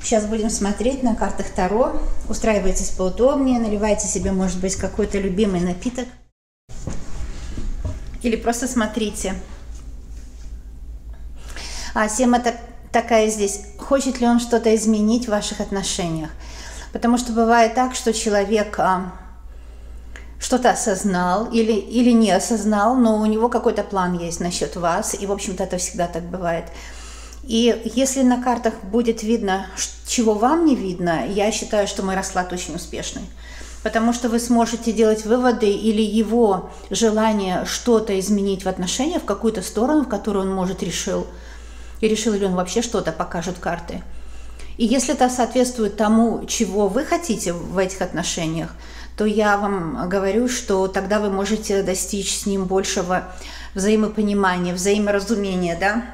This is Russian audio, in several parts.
Сейчас будем смотреть на картах Таро. Устраивайтесь поудобнее, наливайте себе, может быть, какой-то любимый напиток. Или просто смотрите. Тема такая здесь. Хочет ли он что-то изменить в ваших отношениях? Потому что бывает так, что человек что-то осознал или не осознал, но у него какой-то план есть насчет вас. И, в общем-то, это всегда так бывает. И если на картах будет видно, чего вам не видно, я считаю, что мой расклад очень успешный. Потому что вы сможете делать выводы или его желание что-то изменить в отношениях, в какую-то сторону, в которую он, может, решил. И решил ли он вообще что-то, покажут карты. И если это соответствует тому, чего вы хотите в этих отношениях, то я вам говорю, что тогда вы можете достичь с ним большего взаимопонимания, взаиморазумения, да?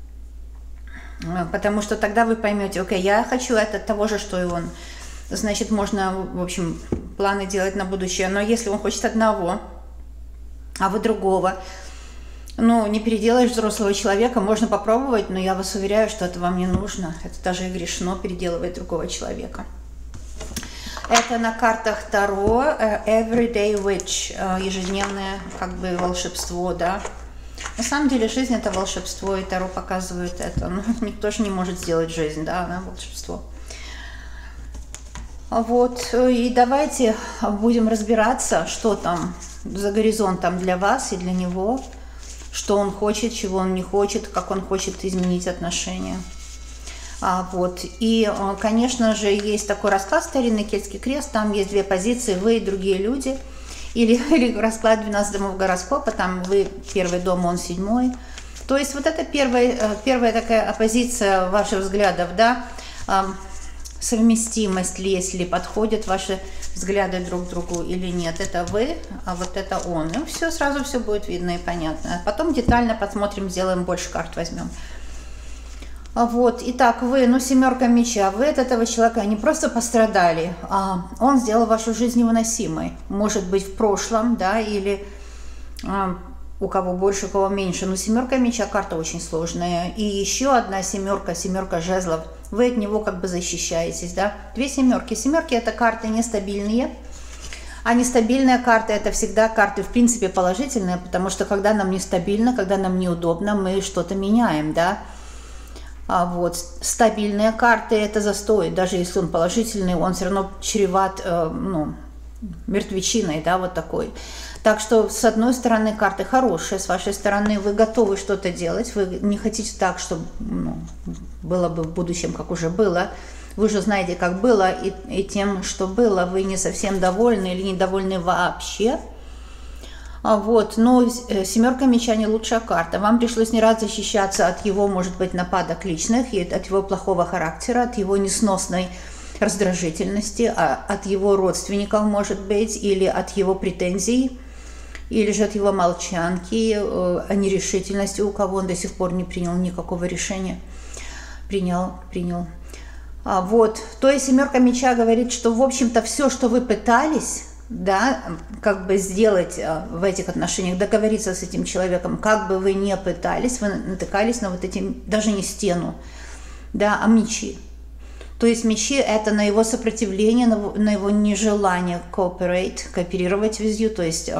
Потому что тогда вы поймете, окей, я хочу это того же, что и он. Значит, можно, в общем, планы делать на будущее. Но если он хочет одного, а вы другого, ну, не переделаешь взрослого человека, можно попробовать, но я вас уверяю, что это вам не нужно. Это даже и грешно переделывать другого человека. Это на картах Таро Everyday Witch, ежедневное как бы волшебство, да. На самом деле жизнь это волшебство, и Таро показывает это. Ну, никто же не может сделать жизнь, да, она волшебство. Вот, и давайте будем разбираться, что там за горизонтом для вас и для него, что он хочет, чего он не хочет, как он хочет изменить отношения. Вот, и, конечно же, есть такой расклад «Старинный кельтский крест», там есть две позиции, вы и другие люди. Или расклад 12 домов гороскопа, там вы первый дом, он седьмой. То есть вот это первая такая оппозиция ваших взглядов, да, совместимость ли, если подходят ваши взгляды друг к другу или нет. Это вы, а вот это он. Ну все, сразу все будет видно и понятно. А потом детально посмотрим, сделаем больше карт, возьмем. Вот, итак, вы, ну, семерка меча, вы от этого человека не просто пострадали, а он сделал вашу жизнь невыносимой. Может быть, в прошлом, да, или у кого больше, у кого меньше. Но семерка меча карта очень сложная. И еще одна семерка, семерка жезлов. Вы от него как бы защищаетесь, да. Две семерки. Семерки это карты нестабильные. А нестабильная карта это всегда карты, в принципе, положительные, потому что когда нам нестабильно, когда нам неудобно, мы что-то меняем, да. Вот. Стабильные карты это застой, даже если он положительный, он все равно чреват ну, мертвечиной, да, вот такой. Так что с одной стороны карты хорошие, с вашей стороны вы готовы что-то делать, вы не хотите так, чтобы ну, было бы в будущем, как уже было. Вы же знаете, как было, и тем, что было, вы не совсем довольны или недовольны вообще. Вот, но семерка меча не лучшая карта. Вам пришлось не раз защищаться от его, может быть, нападок личных, от его плохого характера, от его несносной раздражительности, от его родственников, может быть, или от его претензий, или же от его молчанки, о нерешительности, у кого он до сих пор не принял никакого решения. Принял. Вот, то есть семерка меча говорит, что, в общем-то, все, что вы пытались, да, как бы сделать в этих отношениях, договориться с этим человеком, как бы вы ни пытались, вы натыкались на вот эти, даже не стену, да, а мечи. То есть мечи это на его сопротивление, на его нежелание кооперировать with you, то есть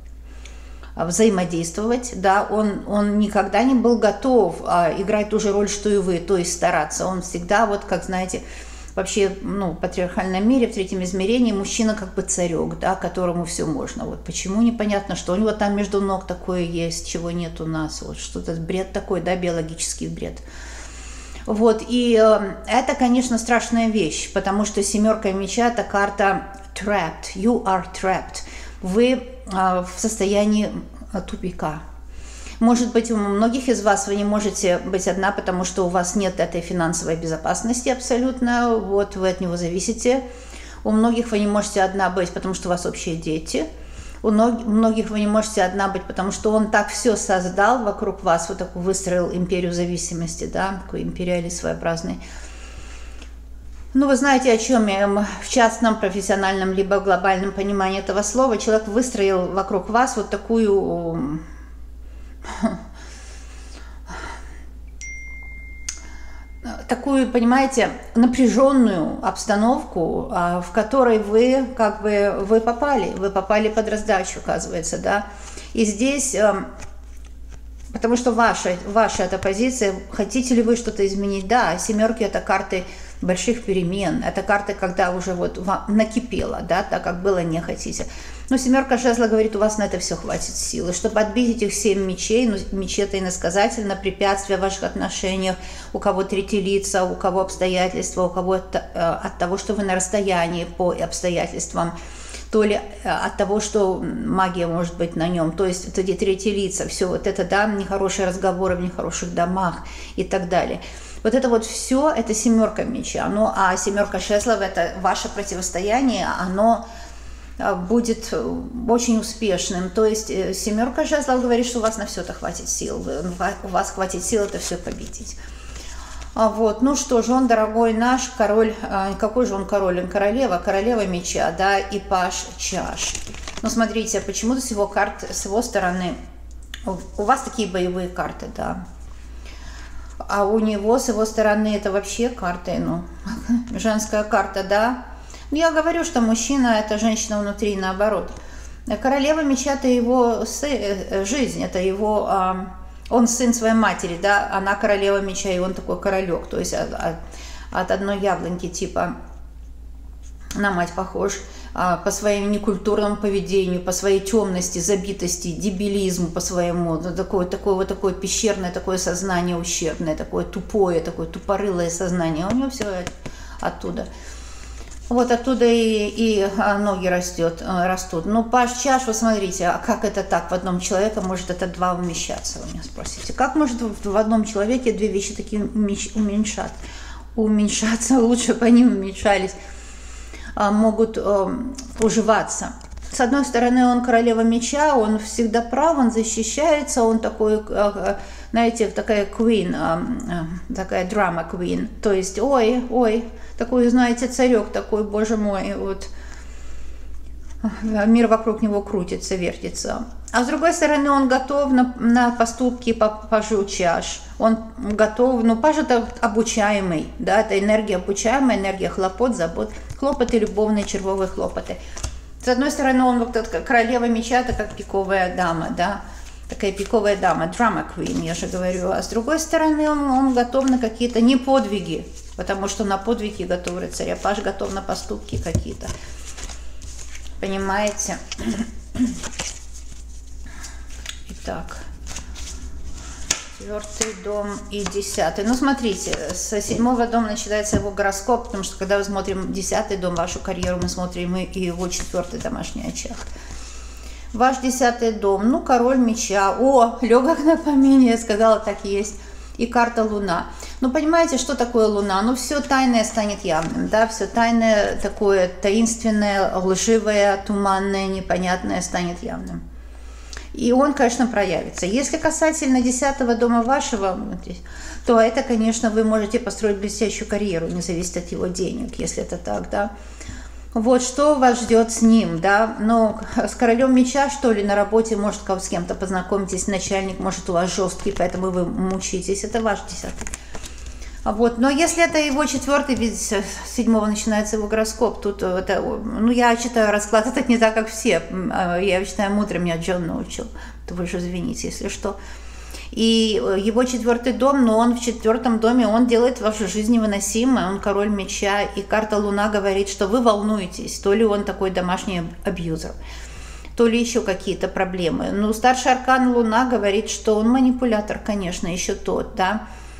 взаимодействовать, да, он никогда не был готов играть ту же роль, что и вы, то есть стараться, он всегда, вот как знаете, вообще, ну, в патриархальном мире, в третьем измерении, мужчина как бы царек, да, которому все можно. Вот почему непонятно, что у него там между ног такое есть, чего нет у нас. Вот что-то бред такой, да, биологический бред. Вот, и это, конечно, страшная вещь, потому что семерка меча – это карта trapped, you are trapped. Вы в состоянии тупика. Может быть, у многих из вас вы не можете быть одна, потому что у вас нет этой финансовой безопасности абсолютно, вот вы от него зависите. У многих вы не можете одна быть, потому что у вас общие дети. У многих вы не можете одна быть, потому что он так все создал вокруг вас, вот такой выстроил империю зависимости, да, такой империалист своеобразный. Ну, вы знаете, о чем я, в частном, профессиональном, либо глобальном понимании этого слова. Человек выстроил вокруг вас вот такую такую, понимаете, напряженную обстановку, в которой вы как бы вы попали под раздачу, оказывается, да. И здесь, потому что ваша эта позиция, хотите ли вы что-то изменить? Да, семерки это карты больших перемен, это карты, когда уже вот накипело, да, так как было не хотите. Но семерка жезла говорит, у вас на это все хватит силы, чтобы отбить этих 7 мечей, ну, мечи это иносказательно, препятствия в ваших отношениях, у кого третьи лица, у кого обстоятельства, у кого от того, что вы на расстоянии по обстоятельствам, то ли от того, что магия может быть на нем, то есть это где третьи лица, все вот это, да, нехорошие разговоры в нехороших домах и так далее. Вот это вот все, это семерка меча, ну, а семерка жезлов, это ваше противостояние, оно будет очень успешным. То есть семерка жезлов говорит, что у вас на все это хватит сил, у вас хватит сил это все победить. Вот, ну что же, он, дорогой наш король, какой же он король? Он королева меча, да, и паж чаш. Ну, смотрите, почему-то с его карт, с его стороны, у вас такие боевые карты, да. А у него, с его стороны, это вообще карты, ну, женская карта, да. Я говорю, что мужчина – это женщина внутри, наоборот. Королева меча – это его жизнь, это его… Он сын своей матери, да, она королева меча, и он такой королек, то есть от одной яблоньки, типа, на мать похож, по своему некультурному поведению, по своей темности, забитости, дебилизму по своему, такое пещерное такое сознание ущербное, такое тупое, такое тупорылое сознание, у него все оттуда. Вот оттуда и ноги растут. Ну, паж чаш, вы смотрите, а как это так в одном человеке может это два умещаться, вы меня спросите. Как может в одном человеке две вещи такие уменьшаться, лучше бы они уменьшались, могут уживаться. С одной стороны, он королева меча, он всегда прав, он защищается, он такой, знаете, такая queen, такая драма queen, то есть, ой, такой, знаете, царек такой, боже мой, вот, мир вокруг него крутится, вертится. А с другой стороны, он готов на поступки по пажу чаш, он готов, ну, паж это обучаемый, да, это энергия обучаемая, энергия хлопот, забот, хлопоты, любовные, червовые хлопоты. С одной стороны, он вот королева меча, это как пиковая дама, да, такая пиковая дама, драма queen, я же говорю. А с другой стороны, он готов на какие-то не подвиги, потому что на подвиги готов рыцарь, а паж готов на поступки какие-то. Понимаете? Итак, 4-й дом и 10-й. Ну, смотрите, с 7-го дома начинается его гороскоп, потому что когда мы смотрим 10-й дом, вашу карьеру, мы смотрим и его 4-й домашний очаг. Ваш 10-й дом, ну, король меча. О, легок на помине, я сказала, так и есть. И карта Луна. Ну, понимаете, что такое Луна? Ну, все тайное станет явным, да, все тайное, такое таинственное, лживое, туманное, непонятное станет явным. И он, конечно, проявится. Если касательно 10-го дома вашего, то это, конечно, вы можете построить блестящую карьеру, не зависит от его денег, если это так, да. Вот что вас ждет с ним, да, ну, с королем меча, что ли, на работе, может, с кем-то познакомитесь, начальник, может, у вас жесткий, поэтому вы мучитесь, это ваш 10-й. Вот, но если это его 4-й, ведь с 7-го начинается его гороскоп, тут это, ну, я читаю расклад, это не так, как все, я читаю мудро, меня Джон научил, то вы же извините, если что. И его 4-й дом, но он в 4-м доме, он делает вашу жизнь невыносимой, он король меча, и карта Луна говорит, что вы волнуетесь, то ли он такой домашний абьюзер, то ли еще какие-то проблемы. Ну, старший аркан Луна говорит, что он манипулятор, конечно, еще тот, да,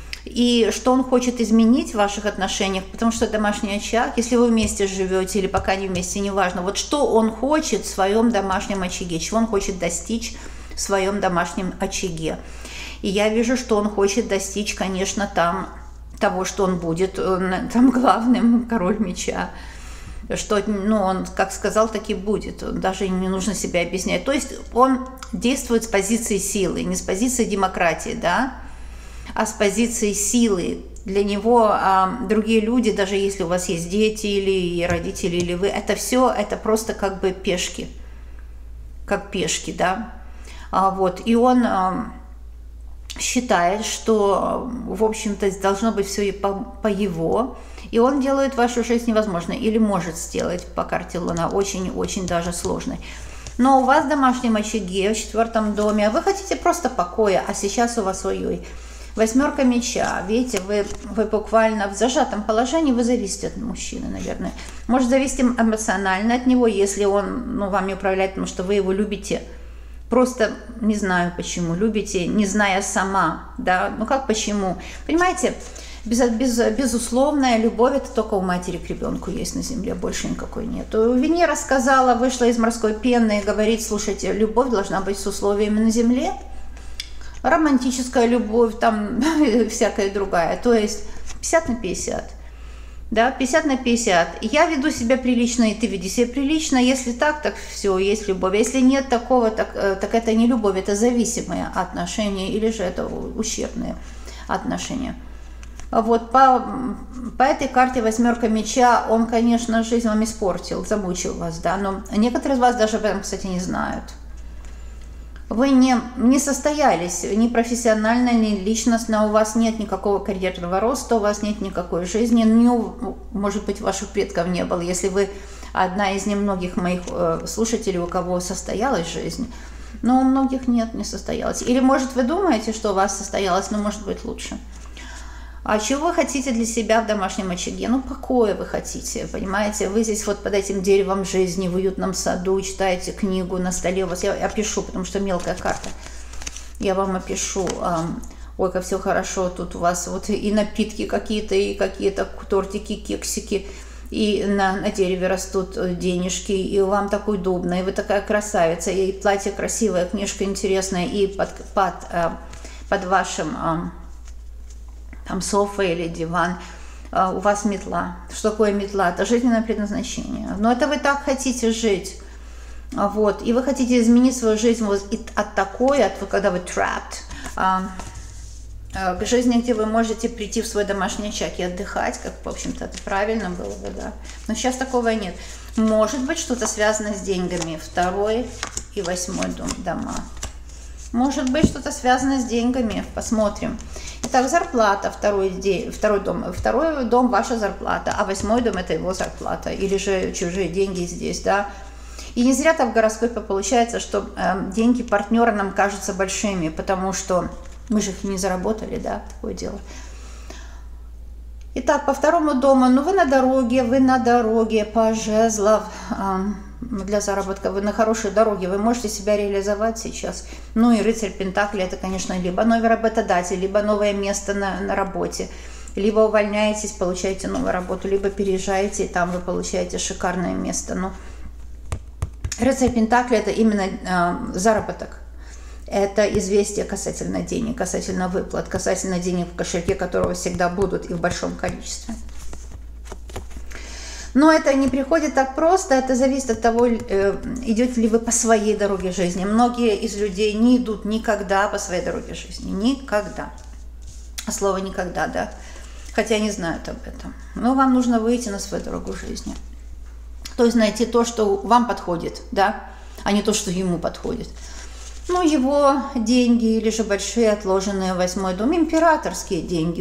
и что он хочет изменить в ваших отношениях, потому что домашний очаг, если вы вместе живете или пока не вместе, неважно, вот что он хочет в своем домашнем очаге, чего он хочет достичь в своем домашнем очаге. И я вижу, что он хочет достичь, конечно, там того, что он будет там главным, король меча. Что, ну, он, как сказал, так и будет. Он даже не нужно себя объяснять. То есть он действует с позиции силы, не с позиции демократии, да, а с позиции силы. Для него другие люди, даже если у вас есть дети или родители, или вы, это все, это просто как бы пешки. Как пешки, да. Вот. И он считает, что, в общем-то, должно быть все по его, и он делает вашу жизнь невозможной, или может сделать по карте Луна очень-очень даже сложной. Но у вас в домашнем очаге, в 4-м доме, вы хотите просто покоя, а сейчас у вас ой-ой. 8 меча, видите, вы буквально в зажатом положении, вы зависите от мужчины, наверное. Может зависеть эмоционально от него, если он вами управляет, потому что вы его любите. Просто не знаю почему, любите, не зная сама, да, как почему. Понимаете, безусловная любовь это только у матери к ребенку есть на земле, больше никакой нет. Венера сказала, вышла из морской пены и говорит, слушайте, любовь должна быть с условиями на земле. Романтическая любовь, там всякая другая, то есть 50 на 50. Да, 50 на 50. Я веду себя прилично, и ты веди себя прилично. Если так, так все, есть любовь. Если нет такого, так это не любовь, это зависимые отношения, или же это ущербные отношения. Вот по этой карте 8 меча, он, конечно, жизнь вам испортил, замучил вас, да, но некоторые из вас даже об этом, кстати, не знают. Вы не состоялись ни профессионально, ни личностно, у вас нет никакого карьерного роста, у вас нет никакой жизни, может быть, ваших предков не было, если вы одна из немногих моих слушателей, у кого состоялась жизнь, но у многих нет, не состоялась. Или, может, вы думаете, что у вас состоялось, но может быть лучше. А чего вы хотите для себя в домашнем очаге? Покоя вы хотите, понимаете? Вы здесь вот под этим деревом жизни, в уютном саду, читаете книгу на столе. У вас я опишу, потому что мелкая карта. Я вам опишу. Ой, как все хорошо. Тут у вас вот и напитки какие-то, и какие-то тортики, кексики. И на дереве растут денежки, и вам так удобно, и вы такая красавица, и платье красивое, книжка интересная, и под вашим... там софа или диван, у вас метла. Что такое метла? Это жизненное предназначение. Но это вы так хотите жить. Вот. И вы хотите изменить свою жизнь вот от такой, когда вы trapped, к жизни, где вы можете прийти в свой домашний очаг и отдыхать, как, в общем-то, это правильно было бы, да. Но сейчас такого нет. Может быть, что-то связано с деньгами. 2-й и 8-й дома. Может быть, что-то связано с деньгами. Посмотрим. Итак, зарплата, второй дом ваша зарплата, а 8-й дом это его зарплата, или же чужие деньги здесь, да. И не зря там в гороскопе получается, что деньги партнера нам кажутся большими, потому что мы же их не заработали, да, такое дело. Итак, по 2-му дому, вы на дороге по жезлам, для заработка, вы на хорошей дороге, вы можете себя реализовать сейчас. И рыцарь Пентакли, это, конечно, либо новый работодатель, либо новое место на работе, либо увольняетесь, получаете новую работу, либо переезжаете, и там вы получаете шикарное место. Рыцарь Пентакли – это именно заработок. Это известие касательно денег, касательно выплат, касательно денег в кошельке, которые всегда будут и в большом количестве. Но это не приходит так просто, это зависит от того, идете ли вы по своей дороге жизни. Многие из людей не идут никогда по своей дороге жизни, никогда. Слово «никогда», да, хотя не знают об этом. Но вам нужно выйти на свою дорогу жизни. То есть найти то, что вам подходит, да, а не то, что ему подходит. Его деньги или же большие отложенные в 8-й дом, императорские деньги,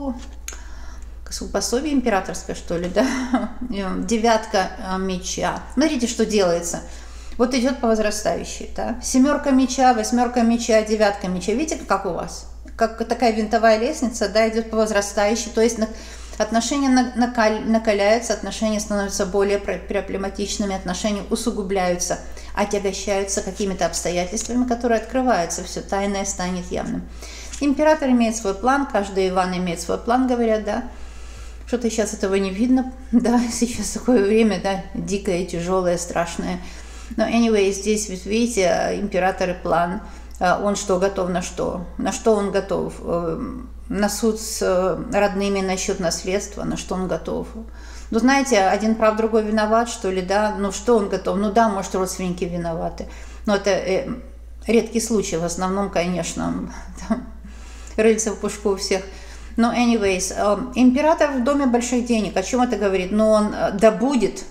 пособие императорское, что ли, да? 9 меча. Смотрите, что делается. Вот идет по возрастающей, да? 7 меча, 8 меча, 9 меча. Видите, как у вас? Как такая винтовая лестница, да, идет по возрастающей. То есть отношения накаляются, отношения становятся более проблематичными, отношения усугубляются, отягощаются какими-то обстоятельствами, которые открываются. Все тайное станет явным. Император имеет свой план, каждый Иван имеет свой план, говорят, да. Что-то сейчас этого не видно, да, сейчас такое время, да, дикое, тяжелое, страшное. Но anyway, здесь, видите, император и план, он что, готов на что? На что он готов? На суд с родными насчет наследства, на что он готов? Знаете, один прав, другой виноват, что ли, да? Что он готов? Да, может, родственники виноваты. Но это редкий случай, в основном, конечно, рыльца в пушку у всех. Но anyways, император в доме больших денег. О чем это говорит? Он добудет,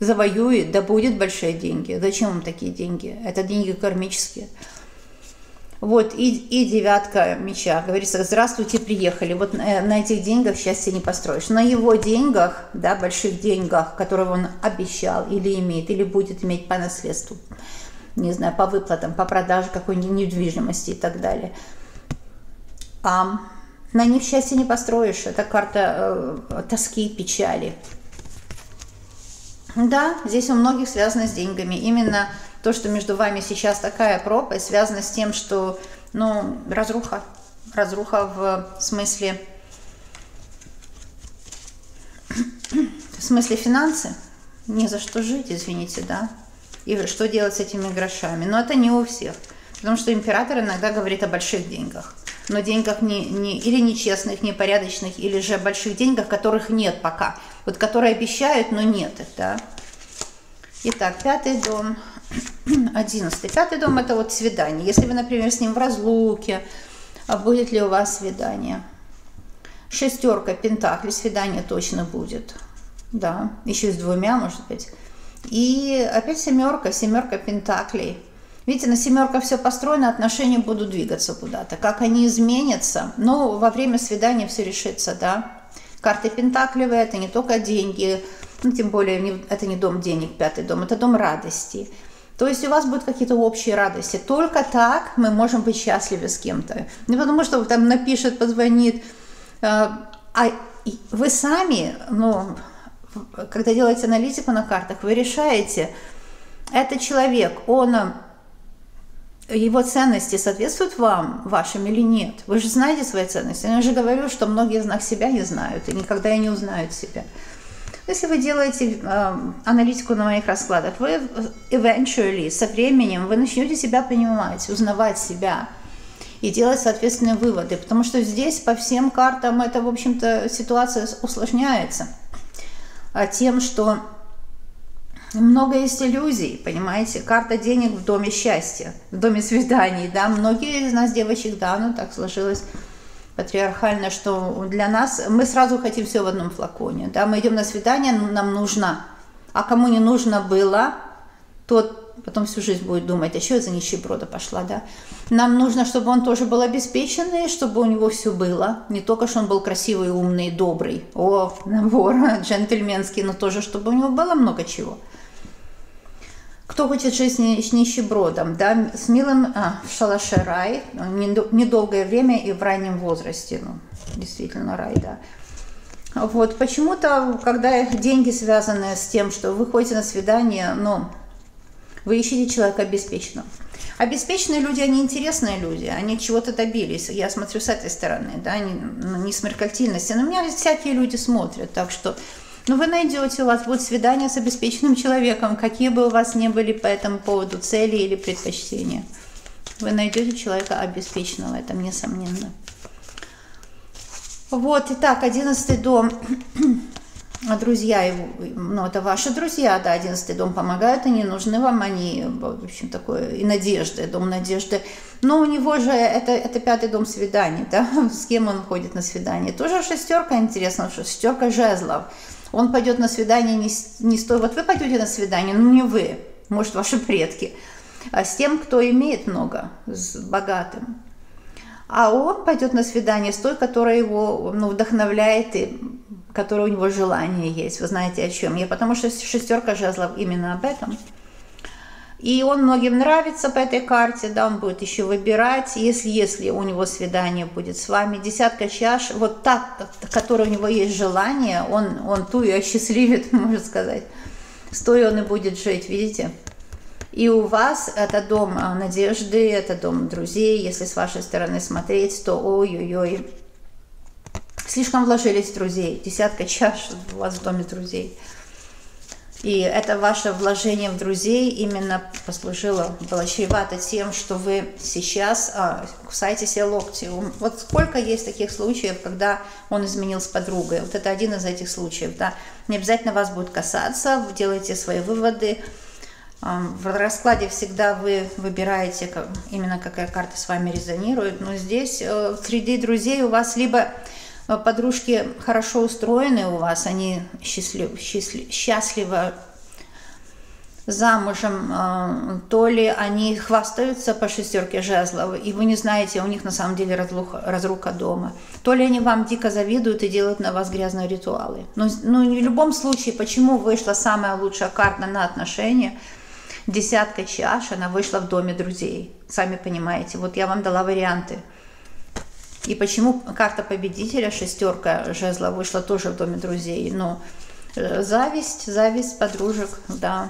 завоюет, добудет большие деньги. Зачем вам такие деньги? Это деньги кармические. Вот, и девятка меча. Говорится, здравствуйте, приехали. Вот на этих деньгах счастье не построишь. На его деньгах, да, больших деньгах, которые он обещал или имеет, или будет иметь по наследству, не знаю, по выплатам, по продаже какой-нибудь недвижимости и так далее. На них счастье не построишь. Это карта тоски и печали. Да, здесь у многих связано с деньгами. Именно то, что между вами сейчас такая пропасть, связано с тем, что, ну, разруха. Разруха в смысле финансы. Не за что жить, извините, да. И что делать с этими грошами. Но это не у всех. Потому что император иногда говорит о больших деньгах. Но деньгах или нечестных, непорядочных, или же больших деньгах, которых нет пока. Вот которые обещают, но нет их, да. Итак, 5-й дом, 11-й. 5-й дом – это вот свидание. Если вы, например, с ним в разлуке, будет ли у вас свидание? 6-ка пентаклей, свидание точно будет. Да, еще и с 2, может быть. И опять 7-ка пентаклей. Видите, на 7 все построено, отношения будут двигаться куда-то. Как они изменятся, но во время свидания все решится, да. Карты пентаклевые – это не только деньги, ну, тем более это не дом денег, 5-й дом, это дом радости. То есть у вас будут какие-то общие радости. Только так мы можем быть счастливы с кем-то. Не потому что там напишет, позвонит. А вы сами, ну, когда делаете аналитику на картах, вы решаете, этот человек, его ценности соответствуют вам, вашим или нет? Вы же знаете свои ценности. Я уже говорю, что многие из нас себя не знают и никогда и не узнают себя. Если вы делаете аналитику на моих раскладах, вы eventually, со временем, вы начнете себя понимать, узнавать себя и делать соответственные выводы. Потому что здесь по всем картам это, в общем-то, ситуация усложняется тем, что много есть иллюзий, понимаете? Карта денег в доме счастья, в доме свиданий, да. Многие из нас, девочек, да, ну так сложилось патриархально, что для нас, мы сразу хотим все в одном флаконе, да. Мы идем на свидание, нам нужно, а кому не нужно было, тот потом всю жизнь будет думать, а что я за нищеброда пошла, да. Нам нужно, чтобы он тоже был обеспеченный, чтобы у него все было, не только, что он был красивый, умный, добрый, набор джентльменский, но тоже, чтобы у него было много чего. Кто хочет жить с нищебродом, да, с милым в шалаше рай, недолгое время и в раннем возрасте, ну, действительно рай, да. Вот, почему-то, когда деньги связаны с тем, что вы ходите на свидание, ну, вы ищете человека обеспеченного. Обеспеченные люди, они интересные люди, они чего-то добились, я смотрю с этой стороны, да, не с меркантильности, но меня всякие люди смотрят, так что... Но вы найдете, у вас будет свидание с обеспеченным человеком, какие бы у вас ни были по этому поводу цели или предпочтения. Вы найдете человека обеспеченного, это несомненно. Вот, итак, 11-й дом. Друзья, ну это ваши друзья, да, 11-й дом помогают, они нужны вам, они, в общем, такое, и надежды, дом надежды. Но у него же, это 5-й дом свиданий, да, с кем он ходит на свидание. Тоже 6-ка, интересно, 6-ка жезлов. Он пойдет на свидание не с той, вот вы пойдете на свидание, но не вы, может, ваши предки, а с тем, кто имеет много, с богатым. А он пойдет на свидание с той, которая его, ну, вдохновляет, и которая у него желание есть. Вы знаете, о чем я, потому что 6-ка жезлов именно об этом. И он многим нравится по этой карте, да, он будет еще выбирать, если у него свидание будет с вами. 10-ка чаш, вот та, которая у него есть желание, он ту и осчастливит, можно сказать. С той он и будет жить, видите? И у вас это дом надежды, это дом друзей, если с вашей стороны смотреть, то ой-ой-ой, слишком вложились в друзей. 10-ка чаш у вас в доме друзей. И это ваше вложение в друзей именно послужило, было чревато тем, что вы сейчас кусаете себе локти. Вот сколько есть таких случаев, когда он изменил с подругой. Вот это один из этих случаев. Да. Не обязательно вас будет касаться, вы делаете свои выводы. В раскладе всегда вы выбираете именно какая карта с вами резонирует. Но здесь среди друзей у вас либо... Подружки хорошо устроены у вас, они счастливо замужем, то ли они хвастаются по 6 жезлов, и вы не знаете, у них на самом деле разруха дома, то ли они вам дико завидуют и делают на вас грязные ритуалы. Но в любом случае, почему вышла самая лучшая карта на отношения? 10 чаш, она вышла в доме друзей. Сами понимаете, вот я вам дала варианты. И почему карта победителя, 6 жезлов, вышла тоже в доме друзей? Ну, зависть подружек, да.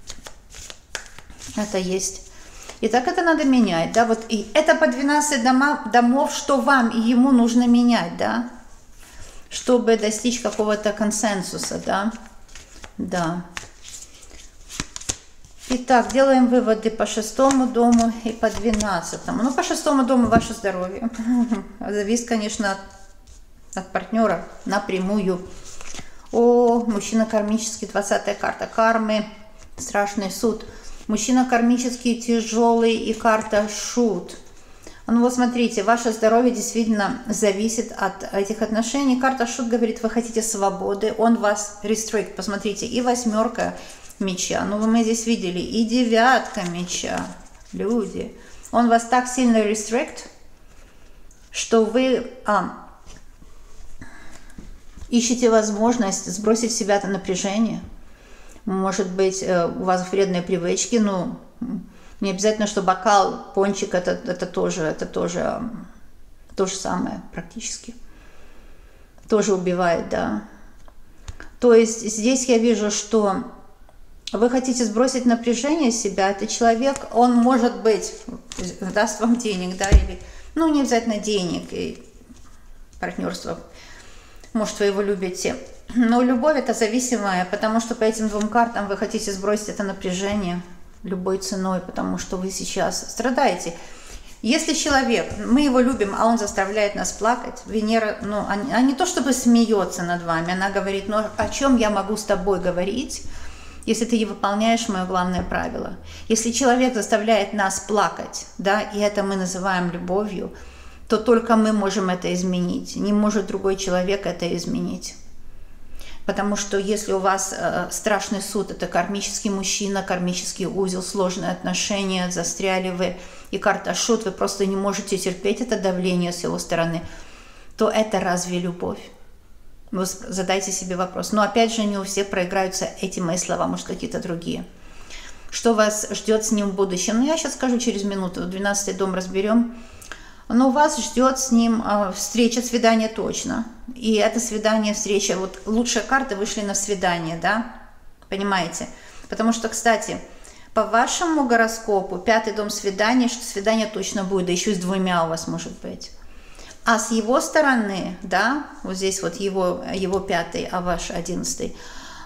Это есть. И так это надо менять, да, вот и это по 12 домов, что вам и ему нужно менять, да, чтобы достичь какого-то консенсуса, да, да. Итак, делаем выводы по 6 дому и по 12. Ну, по 6 дому ваше здоровье. Зависит, конечно, от партнера напрямую. О, мужчина кармический, 20-я карта кармы, страшный суд. Мужчина кармический, тяжелый и карта шут. Ну вот смотрите, ваше здоровье действительно зависит от этих отношений. Карта шут говорит, вы хотите свободы, он вас restrict. Посмотрите, и 8 меча, ну мы здесь видели, и 9 меча, люди. Он вас так сильно restrict, что вы ищете возможность сбросить с себя это напряжение. Может быть, у вас вредные привычки, ну, не обязательно, что бокал, пончик, это тоже то же самое практически. Тоже убивает, да. То есть здесь я вижу, что вы хотите сбросить напряжение с себя, это человек, он может быть, даст вам денег, да, или, ну, не обязательно денег, и партнерство, может, вы его любите. Но любовь это зависимая, потому что по этим 2 картам вы хотите сбросить это напряжение любой ценой, потому что вы сейчас страдаете. Если человек, мы его любим, а он заставляет нас плакать, Венера, ну, она не то чтобы смеется над вами, она говорит, ну, о чем я могу с тобой говорить, если ты не выполняешь мое главное правило. Если человек заставляет нас плакать, да, и это мы называем любовью, то только мы можем это изменить, не может другой человек это изменить. Потому что если у вас страшный суд, это кармический мужчина, кармический узел, сложные отношения, застряли вы, и карта шут, вы просто не можете терпеть это давление с его стороны, то это разве любовь? Вы задайте себе вопрос. Но опять же, не у всех проиграются эти мои слова, может, какие-то другие. Что вас ждет с ним в будущем? Ну, я сейчас скажу через минуту, 12-й дом разберем. Но вас ждет с ним встреча, свидание точно. И это свидание, встреча, вот лучшие карты вышли на свидание, да? Понимаете? Потому что, кстати, по вашему гороскопу 5-й дом свидания, что свидание точно будет, да еще и с 2 у вас может быть. А с его стороны, да, вот здесь вот его 5-й, а ваш 11-й,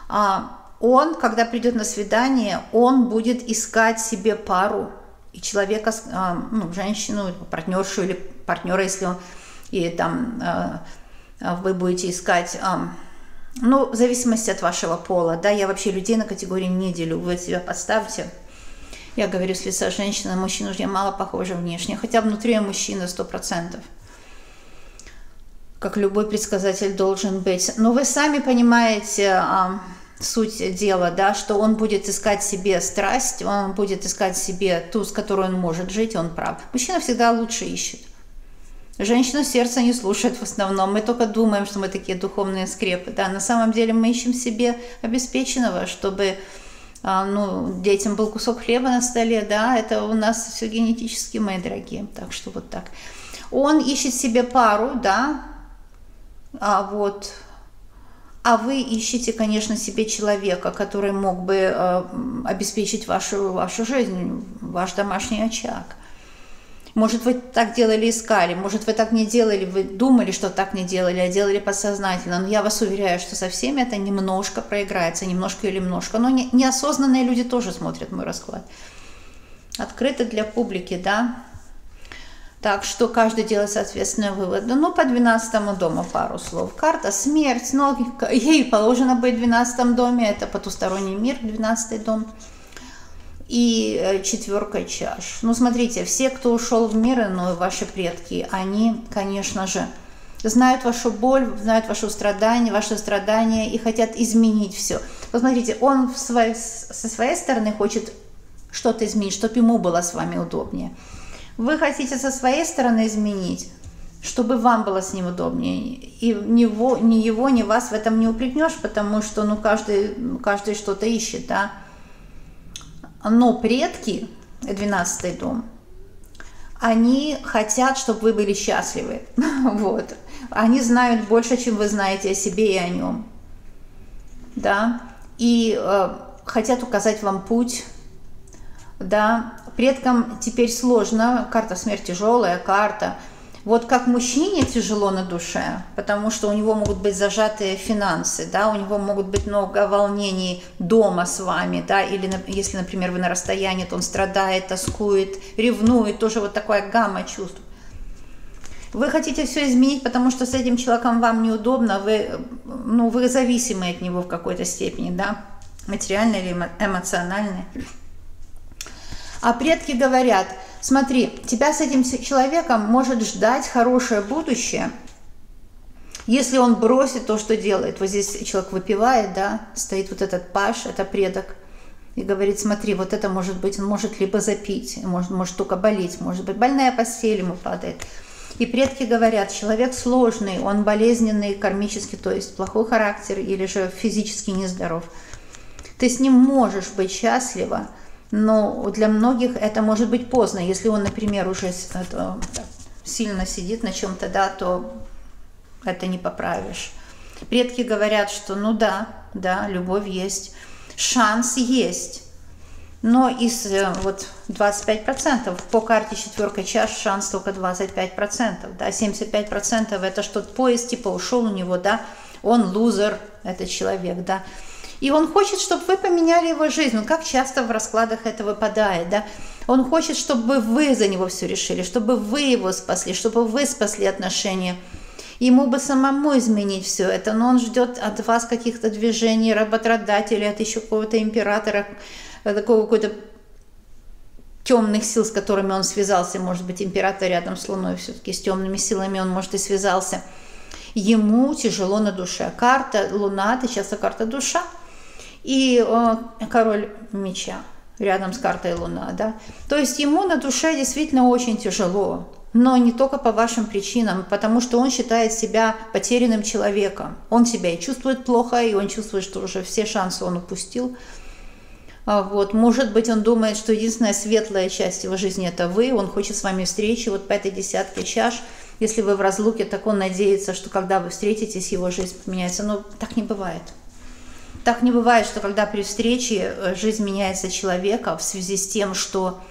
он, когда придет на свидание, он будет искать себе пару, и человека, ну, женщину, партнершу или партнера, если он, и там вы будете искать, ну, в зависимости от вашего пола, да, я вообще людей на категории не делю, вы себя подставьте. Я говорю с лица женщины, на мужчину я мало похожа внешне, хотя внутри мужчина 100%. Как любой предсказатель должен быть. Но вы сами понимаете суть дела, да, что он будет искать себе страсть, он будет искать себе ту, с которой он может жить, он прав. Мужчина всегда лучше ищет. Женщина сердце не слушает в основном. Мы только думаем, что мы такие духовные скрепы. Да, на самом деле мы ищем себе обеспеченного, чтобы ну, детям был кусок хлеба на столе. Да, это у нас все генетически, мои дорогие. Так что вот так. Он ищет себе пару, да, а вы ищете, конечно, себе человека, который мог бы обеспечить вашу жизнь, ваш домашний очаг. Может, вы так делали, искали, может, вы так не делали, вы думали, что так не делали, а делали подсознательно. Но я вас уверяю, что со всеми это немножко проиграется, немножко или немножко. Но неосознанные люди тоже смотрят мой расклад. Открыто для публики, да. Так что каждый делает соответственные выводы. Ну, по 12 дому пару слов. Карта смерть, но ей положено быть в 12 доме. Это потусторонний мир, 12 дом. И 4 чаш. Ну, смотрите, все, кто ушел в мир иной, ваши предки, они, конечно же, знают вашу боль, знают ваше страдание и хотят изменить все. Посмотрите, он со своей стороны хочет что-то изменить, чтобы ему было с вами удобнее. Вы хотите со своей стороны изменить, чтобы вам было с ним удобнее. И ни его, ни вас в этом не упрекнешь, потому что каждый что-то ищет, да. Но предки, 12-й дом, они хотят, чтобы вы были счастливы. Вот. Они знают больше, чем вы знаете о себе и о нем. Да. И хотят указать вам путь. Да. Предкам теперь сложно. Карта смерть тяжелая, карта. Вот как мужчине тяжело на душе, потому что у него могут быть зажатые финансы, да, у него могут быть много волнений дома с вами, да, или если, например, вы на расстоянии, то он страдает, тоскует, ревнует, тоже вот такая гамма чувств. Вы хотите все изменить, потому что с этим человеком вам неудобно, вы зависимы от него в какой-то степени, да, материально или эмоционально. А предки говорят: смотри, тебя с этим человеком может ждать хорошее будущее, если он бросит то, что делает. Вот здесь человек выпивает, да, стоит вот этот паш, это предок, и говорит: смотри, вот это может быть, он может либо запить, может только болеть, может быть больная постель ему падает. И предки говорят: человек сложный, он болезненный кармически, то есть плохой характер или же физически нездоров. Ты с ним можешь быть счастлива, но для многих это может быть поздно. Если он, например, уже сильно сидит на чем-то, да, то это не поправишь. Предки говорят, что ну да, любовь есть, шанс есть. Но из вот 25%, по карте четверка чаш шанс только 25%, да, 75% это что поезд типа ушел у него, да, он лузер, этот человек, да. И он хочет, чтобы вы поменяли его жизнь. Ну, как часто в раскладах это выпадает, да? Он хочет, чтобы вы за него все решили, чтобы вы его спасли, чтобы вы спасли отношения. Ему бы самому изменить все это, но он ждет от вас каких-то движений, работодателей, от еще какого-то императора, такого какой-то темных сил, с которыми он связался. Может быть, император рядом с Луной, все-таки с темными силами он, может, и связался. Ему тяжело на душе. Карта Луна, это часто карта душа. И король меча рядом с картой Луна, да. То есть ему на душе действительно очень тяжело, но не только по вашим причинам, потому что он считает себя потерянным человеком. Он себя и чувствует плохо, и он чувствует, что уже все шансы он упустил. Вот. Может быть, он думает, что единственная светлая часть его жизни – это вы, он хочет с вами встречи, вот по этой десятке чаш. Если вы в разлуке, так он надеется, что когда вы встретитесь, его жизнь поменяется. Но так не бывает. Так не бывает, что когда при встрече жизнь меняется человека в связи с тем, что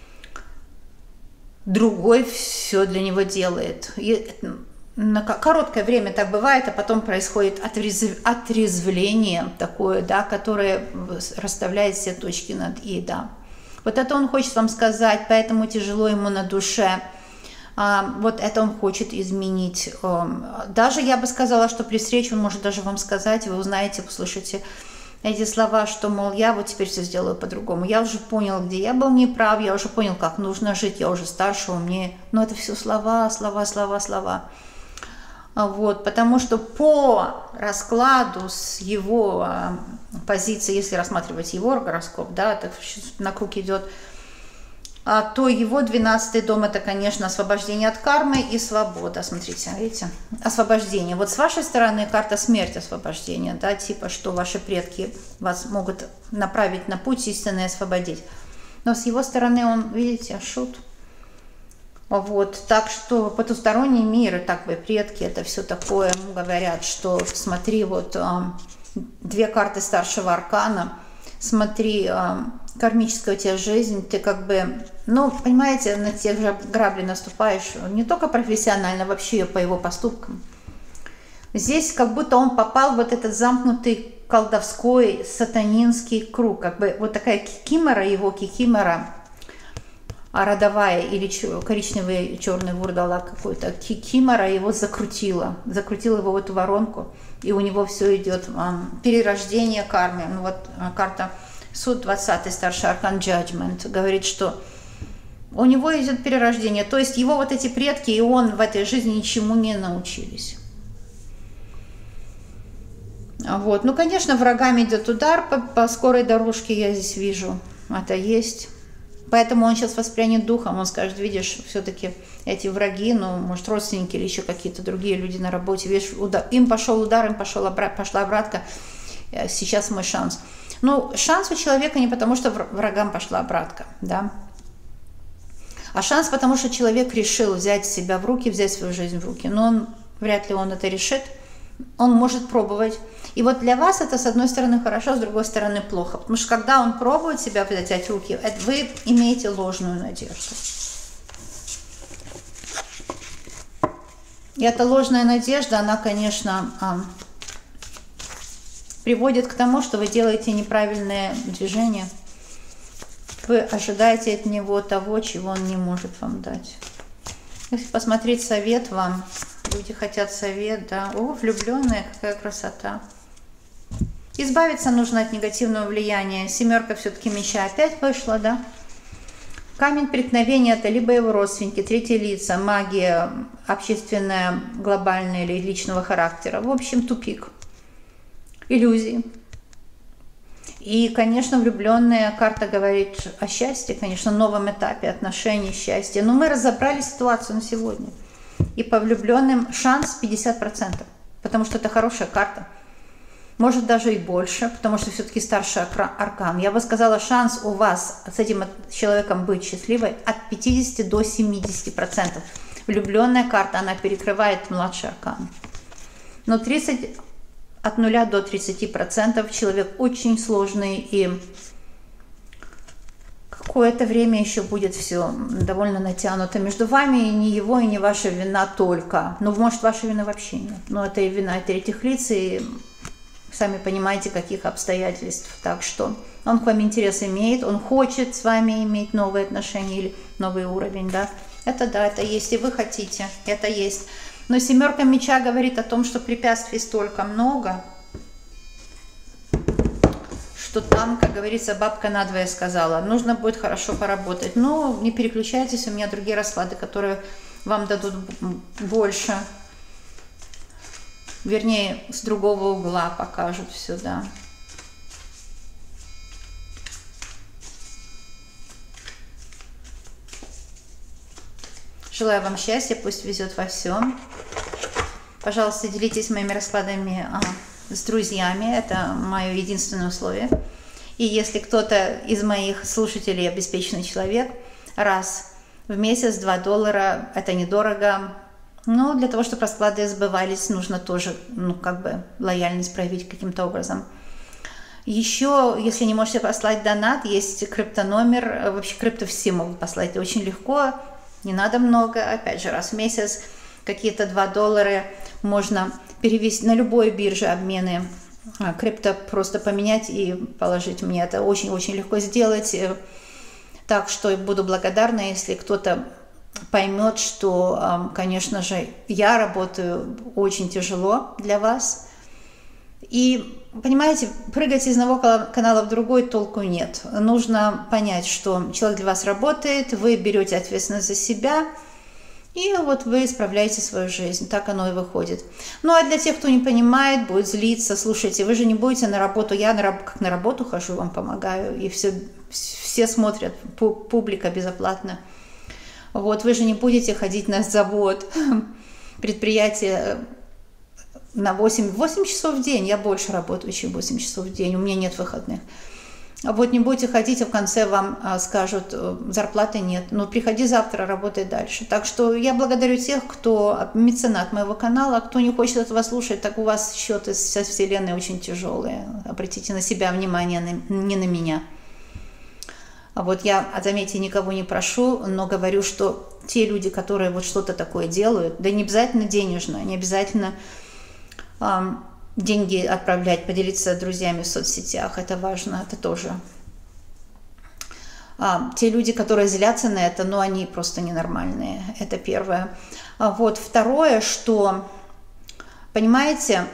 другой все для него делает. И на короткое время так бывает, а потом происходит отрезвление такое, да, которое расставляет все точки над «и», да. Вот это он хочет вам сказать, поэтому тяжело ему на душе. Вот это он хочет изменить. Даже я бы сказала, что при встрече он может даже вам сказать, вы узнаете, послушайте эти слова, что, мол, я вот теперь все сделаю по-другому. Я уже понял, где я был неправ, я уже понял, как нужно жить, я уже старше, умнее. Но это все слова, слова, слова, слова. Вот, потому что по раскладу с его позиции, если рассматривать его гороскоп, да, так на круг идет, то его 12-й дом – это, конечно, освобождение от кармы и свобода. Смотрите, видите? Освобождение. Вот с вашей стороны карта смерть освобождения, да, типа, что ваши предки вас могут направить на путь истинный и освободить. Но с его стороны он, видите, шут. Вот, так что потусторонний мир, и так бы предки, это все такое, говорят, что смотри, вот две карты старшего аркана, смотри, кармическая у тебя жизнь, ты как бы, ну, понимаете, на тех же грабли наступаешь, не только профессионально, вообще по его поступкам. Здесь как будто он попал в вот этот замкнутый колдовской сатанинский круг, как бы вот такая кикимора, его кикимора, родовая или коричневый черный вурдалак какой-то, кикимора его закрутила его в эту воронку, и у него все идет перерождение кармы. Ну вот карта Суд 20, старший аркан Judgment, говорит, что у него идет перерождение, то есть его вот эти предки и он в этой жизни ничему не научились. Вот. Ну, конечно, врагам идет удар по скорой дорожке, я здесь вижу. Это есть. Поэтому он сейчас воспрянет духом, он скажет, видишь, все-таки эти враги, ну, может, родственники или еще какие-то другие люди на работе, видишь, им пошел удар, им пошла обратка, сейчас мой шанс. Ну, шанс у человека не потому, что врагам пошла обратка, да, а шанс потому, что человек решил взять себя в руки, взять свою жизнь в руки, но вряд ли он это решит, он может пробовать. И вот для вас это, с одной стороны, хорошо, с другой стороны, плохо. Потому что когда он пробует себя взять в руки, вы имеете ложную надежду. И эта ложная надежда, она, конечно, приводит к тому, что вы делаете неправильные движения. Вы ожидаете от него того, чего он не может вам дать. Если посмотреть совет вам, люди хотят совет, да. О, влюбленная, какая красота. Избавиться нужно от негативного влияния. Семерка все-таки меча опять вышла, да. Камень преткновения – это либо его родственники, третьи лица, магия общественная, глобальная или личного характера. В общем, тупик. Иллюзии. И, конечно, влюбленная карта говорит о счастье, конечно, новом этапе отношений, счастья. Но мы разобрали ситуацию на сегодня. И по влюбленным шанс 50%, потому что это хорошая карта. Может даже и больше, потому что все-таки старший аркан. Я бы сказала, шанс у вас с этим человеком быть счастливой от 50 до 70%. Влюбленная карта, она перекрывает младший аркан. Но от 0 до 30% человек очень сложный, и какое-то время еще будет все довольно натянуто между вами, и не его, и не ваша вина только. Ну, может, ваша вина вообще нет. Но это и вина третьих лиц, и сами понимаете, каких обстоятельств. Так что он к вам интерес имеет, он хочет с вами иметь новые отношения или новый уровень, да. Это есть, и вы хотите, это есть. Но семерка меча говорит о том, что препятствий столько много, что там, как говорится, бабка надвое сказала, нужно будет хорошо поработать. Но не переключайтесь, у меня другие расклады, которые вам дадут больше. Вернее, с другого угла покажут все, да. Желаю вам счастья, пусть везет во всем. Пожалуйста, делитесь моими раскладами с друзьями, это мое единственное условие. И если кто-то из моих слушателей обеспеченный человек, раз в месяц $2, это недорого. Но для того, чтобы расклады сбывались, нужно тоже, ну, как бы лояльность проявить каким-то образом. Еще, если не можете послать донат, есть криптономер, вообще крипто все могут послать, это очень легко, не надо много, опять же, раз в месяц, какие-то $2 можно перевести на любой бирже обмены, крипто просто поменять и положить мне, это очень-очень легко сделать, так что буду благодарна, если кто-то поймет, что, конечно же, я работаю очень тяжело для вас. И, понимаете, прыгать из одного канала в другой толку нет. Нужно понять, что человек для вас работает, вы берете ответственность за себя, и вот вы исправляете свою жизнь. Так оно и выходит. Ну, а для тех, кто не понимает, будет злиться, слушайте, вы же не будете на работу, я как на работу хожу, вам помогаю, и все смотрят, публика безоплатно. Вот, вы же не будете ходить на завод, предприятие на 8 часов в день. Я больше работаю, чем 8 часов в день, у меня нет выходных. Вот не будете ходить, а в конце вам скажут, зарплаты нет. Ну, приходи завтра, работай дальше. Так что я благодарю тех, кто меценат моего канала. Кто не хочет этого слушать, так у вас счеты со Вселенной очень тяжелые. Обратите на себя внимание, не на меня. А вот я, заметьте, никого не прошу, но говорю, что те люди, которые вот что-то такое делают, да не обязательно денежно, не обязательно деньги отправлять, поделиться с друзьями в соцсетях, это важно, это тоже. Те люди, которые злятся на это, ну они просто ненормальные, это первое. Вот второе, что, понимаете,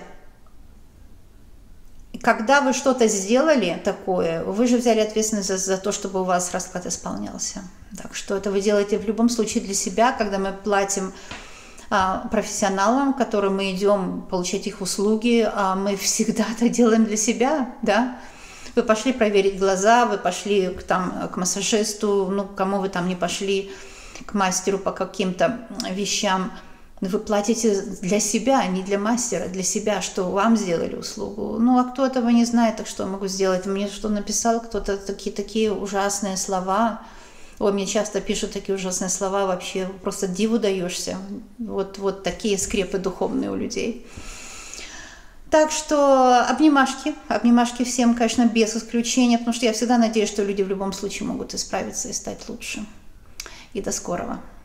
когда вы что-то сделали такое, вы же взяли ответственность за то, чтобы у вас расклад исполнялся. Так что это вы делаете в любом случае для себя, когда мы платим профессионалам, к которым мы идем получать их услуги, а мы всегда это делаем для себя, да. Вы пошли проверить глаза, вы пошли к массажисту, ну, кому вы там не пошли, к мастеру по каким-то вещам. Вы платите для себя, не для мастера, для себя, что вам сделали услугу. Ну, а кто этого не знает, так что я могу сделать? Мне что написал кто-то такие ужасные слова. Ой, мне часто пишут такие ужасные слова, вообще просто диву даешься. Вот такие скрепы духовные у людей. Так что обнимашки всем, конечно, без исключения, потому что я всегда надеюсь, что люди в любом случае могут исправиться и стать лучше. И до скорого.